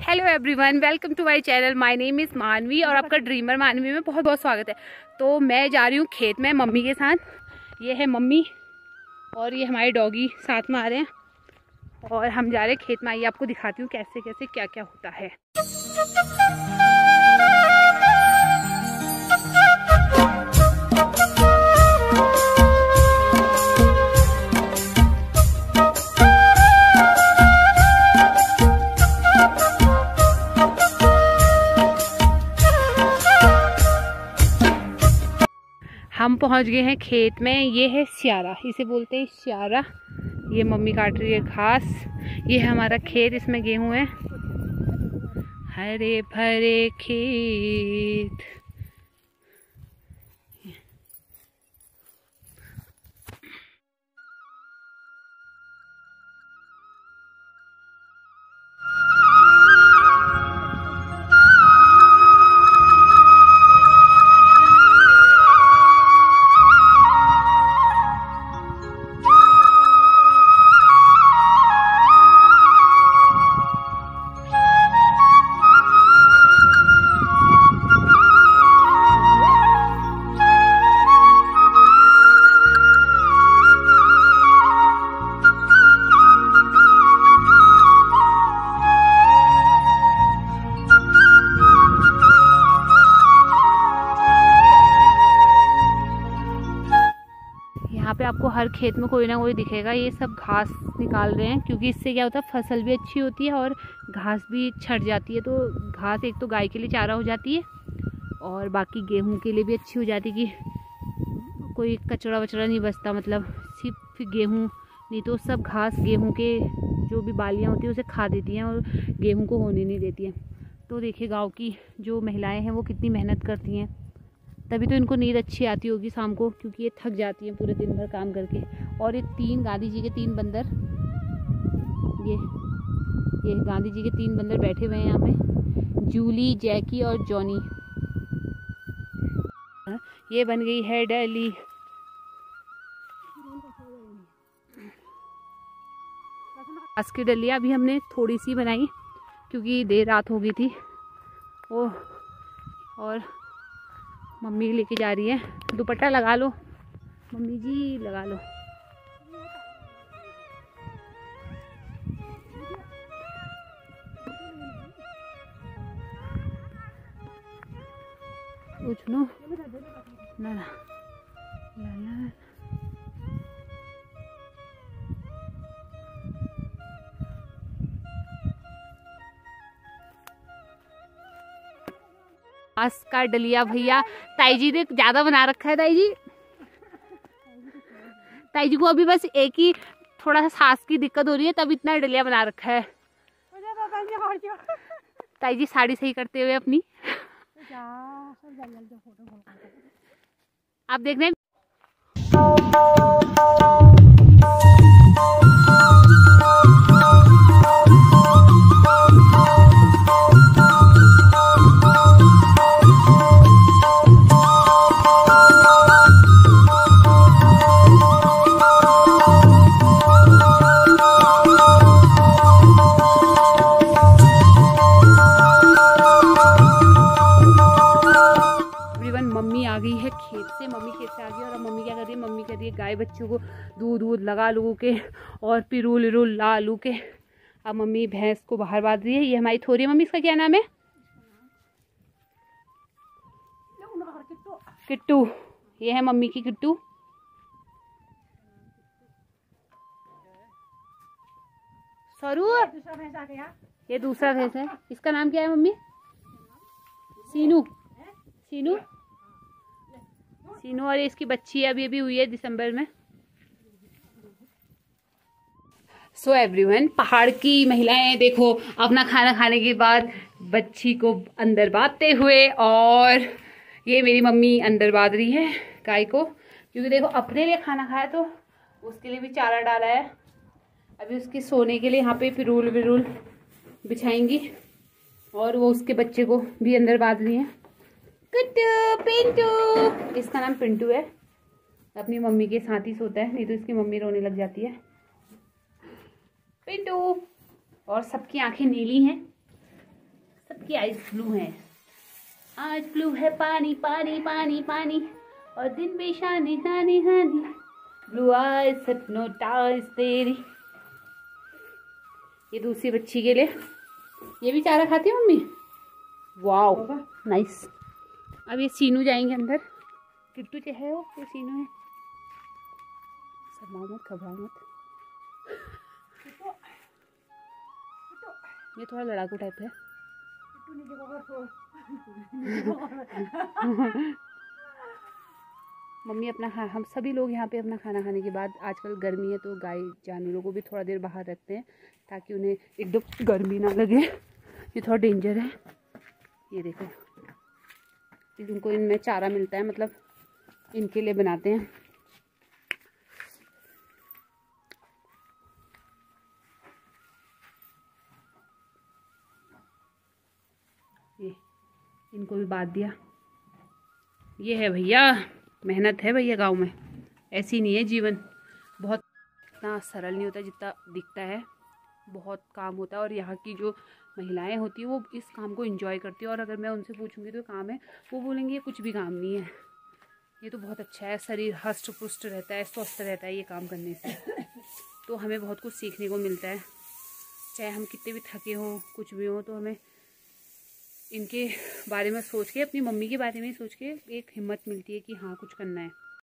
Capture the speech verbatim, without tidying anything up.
Hello everyone, welcome to my channel. My name is Manvi और आपका dreamer मानवी में बहुत बहुत स्वागत है। तो मैं जा रही हूँ खेत में मम्मी के साथ। ये है मम्मी और ये हमारे डॉगी साथ में आ रहे हैं और हम जा रहे हैं खेत में। आइए आपको दिखाती हूँ कैसे कैसे क्या क्या होता है। हम पहुंच गए हैं खेत में। ये है स्यारा, इसे बोलते हैं स्यारा। ये मम्मी काट रही है घास। ये है हमारा खेत, इसमें गेहूं है। हरे भरे खेत। यहाँ पे आपको हर खेत में कोई ना कोई दिखेगा। ये सब घास निकाल रहे हैं क्योंकि इससे क्या होता है, फसल भी अच्छी होती है और घास भी छट जाती है। तो घास एक तो गाय के लिए चारा हो जाती है और बाकी गेहूं के लिए भी अच्छी हो जाती है कि कोई कचरा वचड़ा नहीं बचता, मतलब सिर्फ गेहूं नहीं तो सब घास गेहूं के जो भी बालियाँ होती हैं उसे खा देती हैं और गेहूँ को होने नहीं देती हैं। तो देखिए गाँव की जो महिलाएँ हैं वो कितनी मेहनत करती हैं, तभी तो इनको नींद अच्छी आती होगी शाम को, क्योंकि ये थक जाती हैं पूरे दिन भर काम करके। और ये तीन गांधी जी के तीन बंदर, ये ये गांधी जी के तीन बंदर बैठे हुए हैं यहाँ पे, जूली, जैकी और जॉनी। ये बन गई है डली। आज की डलिया अभी हमने थोड़ी सी बनाई क्योंकि देर रात हो गई थी। ओ और मम्मी लेके जा रही है। दुपट्टा लगा लो मम्मी जी, लगा लो। पूछ लो ना ना ना। आज का डलिया भैया ताई जी ने ज्यादा बना रखा है। ताई जी ताई जी को अभी बस एक ही थोड़ा सा सांस की दिक्कत हो रही है, तब इतना डलिया बना रखा है। ताई जी साड़ी सही करते हुए अपनी आप देख रहे हैं। मम्मी आ गई है खेत से। मम्मी खेत से आ गई और अब मम्मी क्या कर रही है, मम्मी कर रही है गाय बच्चों को दूध दूध लगा लू के और पिरूल इरूल ला लू के अब मम्मी भैंस को बाहर बांध रही है। ये हमारी थोड़ी मम्मी, इसका क्या नाम है? किट्टू। ये है मम्मी की किट्टू। सरू, ये दूसरा भैंस है। इसका नाम क्या है मम्मी? सीनू। सीनू सीनू और इसकी बच्ची अभी अभी हुई है दिसंबर में। सो so एवरीवन, पहाड़ की महिलाएं देखो अपना खाना खाने के बाद बच्ची को अंदर बांधते हुए, और ये मेरी मम्मी अंदर बांध रही है गाय को, क्योंकि देखो अपने लिए खाना खाया तो उसके लिए भी चारा डाला है। अभी उसके सोने के लिए यहाँ पे पिरूल विरूल बिछाएंगी और वो उसके बच्चे को भी अंदर बांध रही है। कुट्टू, पिंटू, इसका नाम पिंटू है। अपनी मम्मी के साथ ही सोता है, नहीं तो इसकी मम्मी रोने लग जाती है। पिंटू। और सबकी आंखें नीली हैं सबकी आइज ब्लू है। आज ब्लू है पानी पानी पानी पानी, और दिन भी शानी शानी शानी, ब्लू आइज हिप्नोटाइज तेरी। ये दूसरी बच्ची के लिए, ये भी चारा खाती है मम्मी। Wow nice. अब ये सीनू जाएंगे अंदर। किट्टू जो है वो, ये सीनू है। शर्माओ मत, घबराओ मत। ये थोड़ा लड़ाकू टाइप है। मम्मी अपना खा हम सभी लोग यहाँ पे अपना खाना खाने के बाद, आजकल गर्मी है तो गाय जानवरों को भी थोड़ा देर बाहर रखते हैं ताकि उन्हें एकदम गर्मी ना लगे। ये थोड़ा डेंजर है। ये देखो, इनको इनमें चारा मिलता है, मतलब इनके लिए बनाते हैं। ये इनको भी बांध दिया। ये है भैया, मेहनत है भैया गांव में, ऐसी नहीं है जीवन। बहुत इतना सरल नहीं होता जितना दिखता है, बहुत काम होता है। और यहाँ की जो महिलाएं होती हैं वो इस काम को एंजॉय करती है। और अगर मैं उनसे पूछूंगी तो काम है, वो बोलेंगे ये कुछ भी काम नहीं है, ये तो बहुत अच्छा है, शरीर हष्ट पुष्ट रहता है, स्वस्थ रहता है ये काम करने से। तो हमें बहुत कुछ सीखने को मिलता है, चाहे हम कितने भी थके हों, कुछ भी हो, तो हमें इनके बारे में सोच के, अपनी मम्मी के बारे में सोच के एक हिम्मत मिलती है कि हाँ कुछ करना है।